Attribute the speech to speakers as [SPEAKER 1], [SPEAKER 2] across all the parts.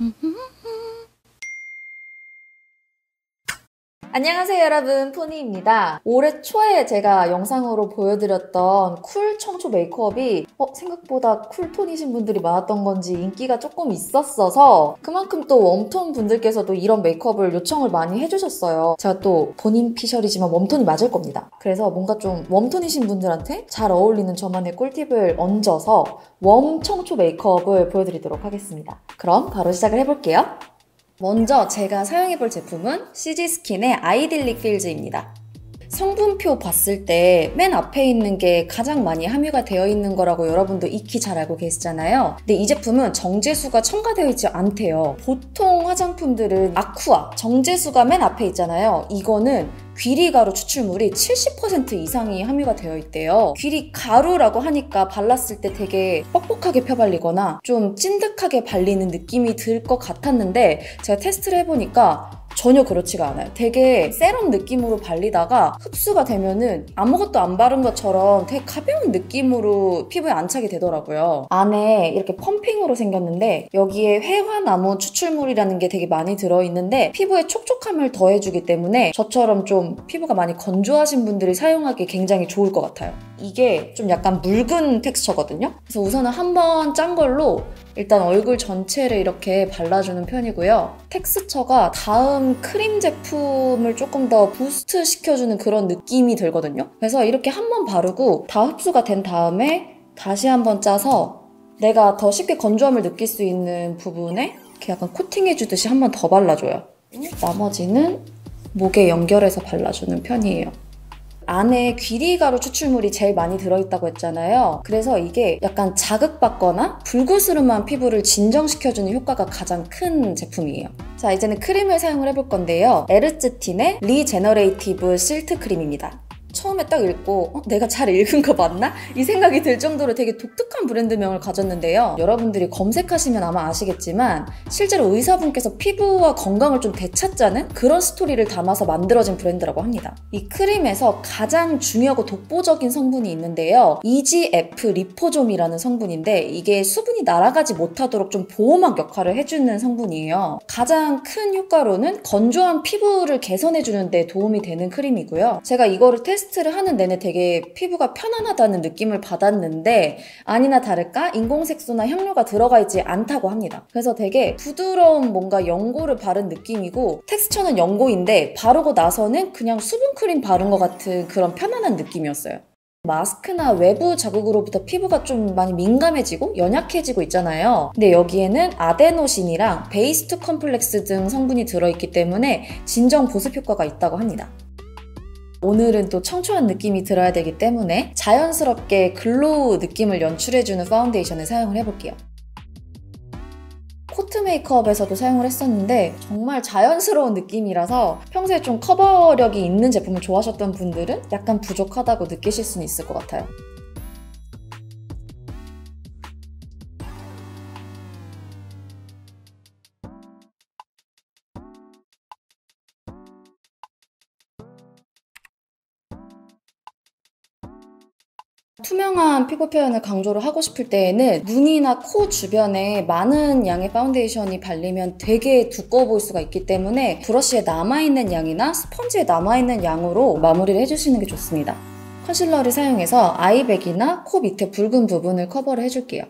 [SPEAKER 1] 안녕하세요 여러분, 포니입니다. 올해 초에 제가 영상으로 보여드렸던 쿨 청초 메이크업이 생각보다 쿨톤이신 분들이 많았던 건지 인기가 조금 있었어서 그만큼 또 웜톤 분들께서도 이런 메이크업을 요청을 많이 해주셨어요. 제가 또 본인 피셜이지만 웜톤이 맞을 겁니다. 그래서 뭔가 좀 웜톤이신 분들한테 잘 어울리는 저만의 꿀팁을 얹어서 웜 청초 메이크업을 보여드리도록 하겠습니다. 그럼 바로 시작을 해볼게요. 먼저 제가 사용해볼 제품은 CG스킨의 아이딜릭 필즈입니다. 성분표 봤을 때 맨 앞에 있는 게 가장 많이 함유가 되어 있는 거라고 여러분도 익히 잘 알고 계시잖아요. 근데 이 제품은 정제수가 첨가되어 있지 않대요. 보통 화장품들은 아쿠아, 정제수가 맨 앞에 있잖아요. 이거는 귀리가루 추출물이 70% 이상이 함유가 되어 있대요. 귀리가루라고 하니까 발랐을 때 되게 뻑뻑하게 펴발리거나 좀 찐득하게 발리는 느낌이 들 것 같았는데 제가 테스트를 해보니까 전혀 그렇지가 않아요. 되게 세럼 느낌으로 발리다가 흡수가 되면은 아무것도 안 바른 것처럼 되게 가벼운 느낌으로 피부에 안착이 되더라고요. 안에 이렇게 펌핑으로 생겼는데 여기에 회화나무 추출물이라는 게 되게 많이 들어있는데 피부에 촉촉함을 더해주기 때문에 저처럼 좀 피부가 많이 건조하신 분들이 사용하기 굉장히 좋을 것 같아요. 이게 좀 약간 묽은 텍스처거든요. 그래서 우선은 한번 짠 걸로 일단 얼굴 전체를 이렇게 발라주는 편이고요. 텍스처가 다음 크림 제품을 조금 더 부스트 시켜주는 그런 느낌이 들거든요. 그래서 이렇게 한번 바르고 다 흡수가 된 다음에 다시 한번 짜서 내가 더 쉽게 건조함을 느낄 수 있는 부분에 이렇게 약간 코팅해주듯이 한번 더 발라줘요. 나머지는 목에 연결해서 발라주는 편이에요. 안에 귀리가루 추출물이 제일 많이 들어있다고 했잖아요. 그래서 이게 약간 자극받거나 불구스름한 피부를 진정시켜주는 효과가 가장 큰 제품이에요. 자, 이제는 크림을 사용을 해볼 건데요. 에르츠틴의 리제너레이티브 실트 크림입니다. 처음에 딱 읽고 내가 잘 읽은 거 맞나? 이 생각이 들 정도로 되게 독특한 브랜드명을 가졌는데요. 여러분들이 검색하시면 아마 아시겠지만 실제로 의사분께서 피부와 건강을 좀 되찾자는 그런 스토리를 담아서 만들어진 브랜드라고 합니다. 이 크림에서 가장 중요하고 독보적인 성분이 있는데요. EGF 리포좀이라는 성분인데 이게 수분이 날아가지 못하도록 좀 보호막 역할을 해주는 성분이에요. 가장 큰 효과로는 건조한 피부를 개선해주는 데 도움이 되는 크림이고요. 제가 이거를 테스트를 하는 내내 되게 피부가 편안하다는 느낌을 받았는데 아니나 다를까 인공색소나 향료가 들어가 있지 않다고 합니다. 그래서 되게 부드러운 뭔가 연고를 바른 느낌이고 텍스처는 연고인데 바르고 나서는 그냥 수분크림 바른 것 같은 그런 편안한 느낌이었어요. 마스크나 외부 자극으로부터 피부가 좀 많이 민감해지고 연약해지고 있잖아요. 근데 여기에는 아데노신이랑 베이스트 컴플렉스 등 성분이 들어있기 때문에 진정 보습 효과가 있다고 합니다. 오늘은 또 청초한 느낌이 들어야 되기 때문에 자연스럽게 글로우 느낌을 연출해주는 파운데이션을 사용을 해볼게요. 코트 메이크업에서도 사용을 했었는데 정말 자연스러운 느낌이라서 평소에 좀 커버력이 있는 제품을 좋아하셨던 분들은 약간 부족하다고 느끼실 수는 있을 것 같아요. 투명한 피부 표현을 강조를 하고 싶을 때에는 눈이나 코 주변에 많은 양의 파운데이션이 발리면 되게 두꺼워 보일 수가 있기 때문에 브러쉬에 남아있는 양이나 스펀지에 남아있는 양으로 마무리를 해주시는 게 좋습니다. 컨실러를 사용해서 아이백이나 코 밑에 붉은 부분을 커버를 해줄게요.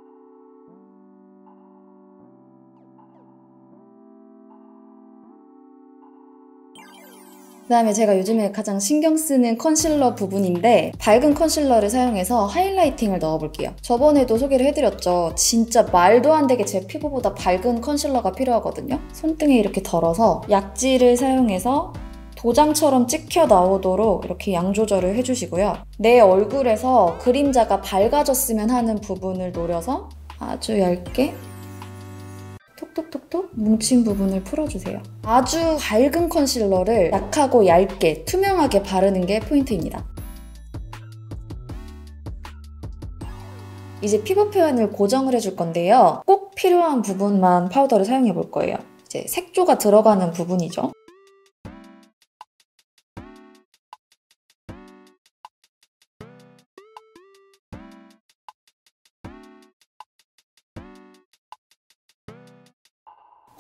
[SPEAKER 1] 그 다음에 제가 요즘에 가장 신경 쓰는 컨실러 부분인데 밝은 컨실러를 사용해서 하이라이팅을 넣어볼게요. 저번에도 소개를 해드렸죠. 진짜 말도 안 되게 제 피부보다 밝은 컨실러가 필요하거든요. 손등에 이렇게 덜어서 약지를 사용해서 도장처럼 찍혀 나오도록 이렇게 양 조절을 해주시고요. 내 얼굴에서 그림자가 밝아졌으면 하는 부분을 노려서 아주 얇게 톡톡톡톡 뭉친 부분을 풀어주세요. 아주 밝은 컨실러를 약하고 얇게 투명하게 바르는 게 포인트입니다. 이제 피부 표현을 고정을 해줄 건데요. 꼭 필요한 부분만 파우더를 사용해 볼 거예요. 이제 색조가 들어가는 부분이죠.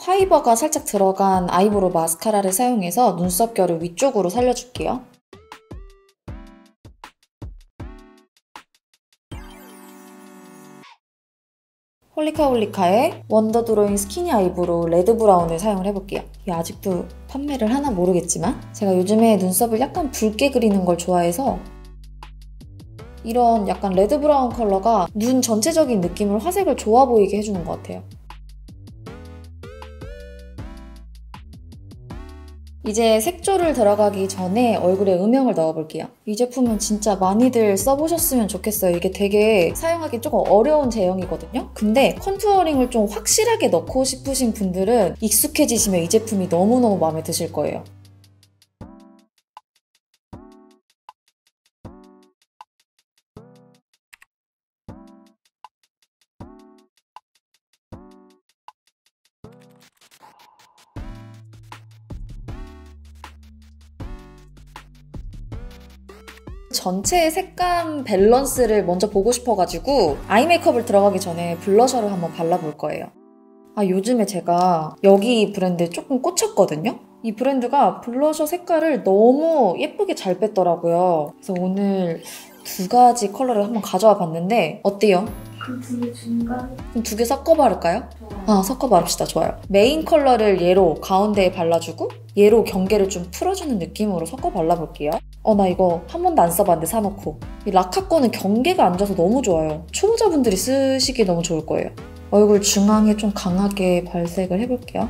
[SPEAKER 1] 화이버가 살짝 들어간 아이브로우 마스카라를 사용해서 눈썹 결을 위쪽으로 살려줄게요. 홀리카홀리카의 원더 드로잉 스키니 아이브로우 레드 브라운을 사용을 해볼게요. 이게 아직도 판매를 하나 모르겠지만 제가 요즘에 눈썹을 약간 붉게 그리는 걸 좋아해서 이런 약간 레드 브라운 컬러가 눈 전체적인 느낌을 화색을 좋아 보이게 해주는 것 같아요. 이제 색조를 들어가기 전에 얼굴에 음영을 넣어볼게요. 이 제품은 진짜 많이들 써보셨으면 좋겠어요. 이게 되게 사용하기 조금 어려운 제형이거든요. 근데 컨투어링을 좀 확실하게 넣고 싶으신 분들은 익숙해지시면 이 제품이 너무너무 마음에 드실 거예요. 전체 색감 밸런스를 먼저 보고 싶어가지고 아이 메이크업을 들어가기 전에 블러셔를 한번 발라볼 거예요. 요즘에 제가 여기 브랜드에 조금 꽂혔거든요? 이 브랜드가 블러셔 색깔을 너무 예쁘게 잘 뺐더라고요. 그래서 오늘 두 가지 컬러를 한번 가져와 봤는데 어때요?
[SPEAKER 2] 그 두 개 중간?
[SPEAKER 1] 그럼 두 개 섞어 바를까요? 섞어 바릅시다. 좋아요. 메인 컬러를 얘로 가운데에 발라주고 얘로 경계를 좀 풀어주는 느낌으로 섞어 발라볼게요. 나 이거 한 번도 안 써봤는데 사놓고. 이 라카 거는 경계가 안 져서 너무 좋아요. 초보자분들이 쓰시기 너무 좋을 거예요. 얼굴 중앙에 좀 강하게 발색을 해볼게요.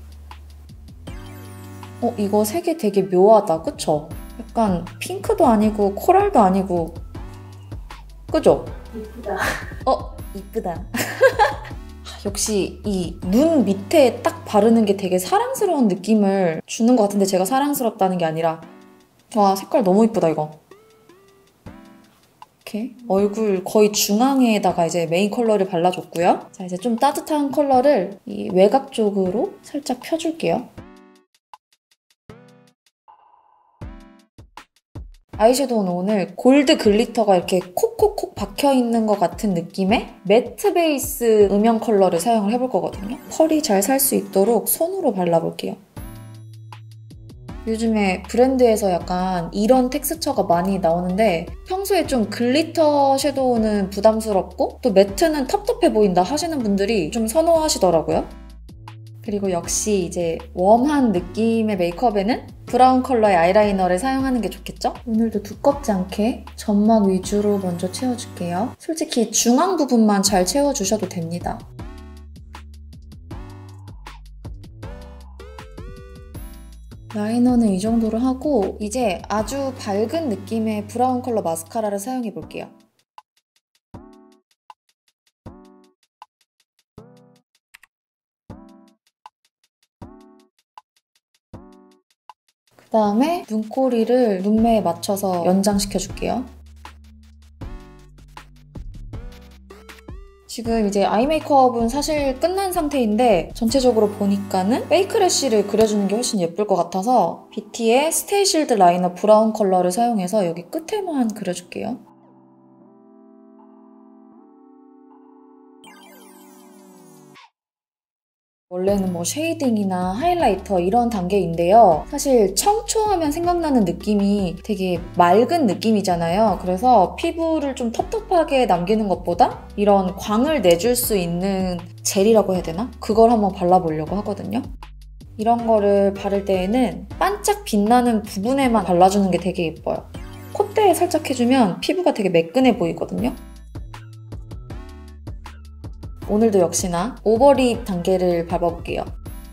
[SPEAKER 1] 이거 색이 되게 묘하다. 그쵸? 약간 핑크도 아니고 코랄도 아니고 그죠?
[SPEAKER 2] 이쁘다.
[SPEAKER 1] 이쁘다. 역시 이 눈 밑에 딱 바르는 게 되게 사랑스러운 느낌을 주는 것 같은데 제가 사랑스럽다는 게 아니라 와, 색깔 너무 이쁘다 이거. 이렇게 얼굴 거의 중앙에다가 이제 메인 컬러를 발라줬고요. 자, 이제 좀 따뜻한 컬러를 이 외곽 쪽으로 살짝 펴줄게요. 아이섀도우는 오늘 골드 글리터가 이렇게 콕콕콕 박혀있는 것 같은 느낌의 매트 베이스 음영 컬러를 사용을 해볼 거거든요. 펄이 잘 살 수 있도록 손으로 발라볼게요. 요즘에 브랜드에서 약간 이런 텍스처가 많이 나오는데 평소에 좀 글리터 섀도우는 부담스럽고 또 매트는 텁텁해 보인다 하시는 분들이 좀 선호하시더라고요. 그리고 역시 이제 웜한 느낌의 메이크업에는 브라운 컬러의 아이라이너를 사용하는 게 좋겠죠? 오늘도 두껍지 않게 점막 위주로 먼저 채워줄게요. 솔직히 중앙 부분만 잘 채워주셔도 됩니다. 라이너는 이 정도로 하고 이제 아주 밝은 느낌의 브라운 컬러 마스카라를 사용해 볼게요. 그 다음에 눈꼬리를 눈매에 맞춰서 연장시켜 줄게요. 지금 이제 아이 메이크업은 사실 끝난 상태인데 전체적으로 보니까는 페이크 래쉬를 그려주는 게 훨씬 예쁠 것 같아서 BT의 스테이 실드 라이너 브라운 컬러를 사용해서 여기 끝에만 그려줄게요. 원래는 뭐 쉐이딩이나 하이라이터 이런 단계인데요. 사실 청초하면 생각나는 느낌이 되게 맑은 느낌이잖아요. 그래서 피부를 좀 텁텁하게 남기는 것보다 이런 광을 내줄 수 있는 젤이라고 해야 되나? 그걸 한번 발라보려고 하거든요. 이런 거를 바를 때에는 반짝 빛나는 부분에만 발라주는 게 되게 예뻐요. 콧대에 살짝 해주면 피부가 되게 매끈해 보이거든요. 오늘도 역시나 오버립 단계를 밟아볼게요.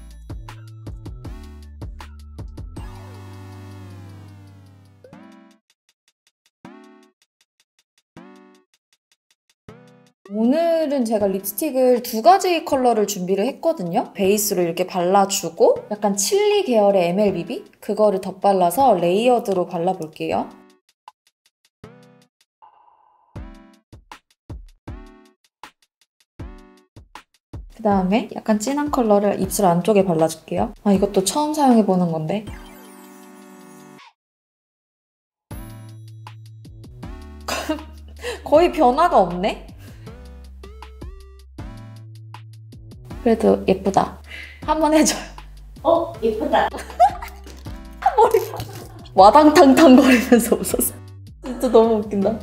[SPEAKER 1] 오늘은 제가 립스틱을 두 가지 컬러를 준비를 했거든요. 베이스로 이렇게 발라주고 약간 칠리 계열의 MLBB? 그거를 덧발라서 레이어드로 발라볼게요. 그 다음에 약간 진한 컬러를 입술 안쪽에 발라줄게요. 이것도 처음 사용해보는 건데. 거의 변화가 없네? 그래도 예쁘다. 한번 해줘요.
[SPEAKER 2] 예쁘다.
[SPEAKER 1] 와당탕탕 거리면서 웃었어. 진짜 너무 웃긴다.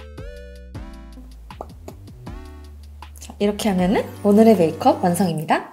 [SPEAKER 1] 자, 이렇게 하면은 오늘의 메이크업 완성입니다.